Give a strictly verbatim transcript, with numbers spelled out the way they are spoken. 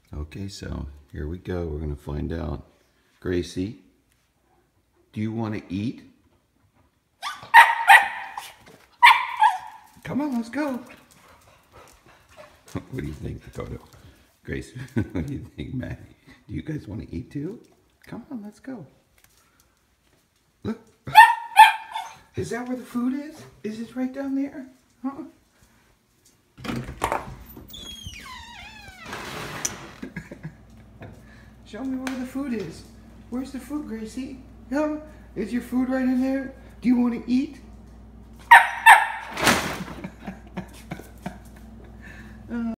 Okay, so here we go. We're going to find out. Gracie, do you want to eat? Come on, let's go. What do you think, Dakota? Grace, what do you think, Maddie? Do you guys want to eat too? Come on, let's go. Look. Is that where the food is? Is it right down there? Huh? Show me where the food is. Where's the food, Gracie? Huh? Is your food right in there? Do you want to eat?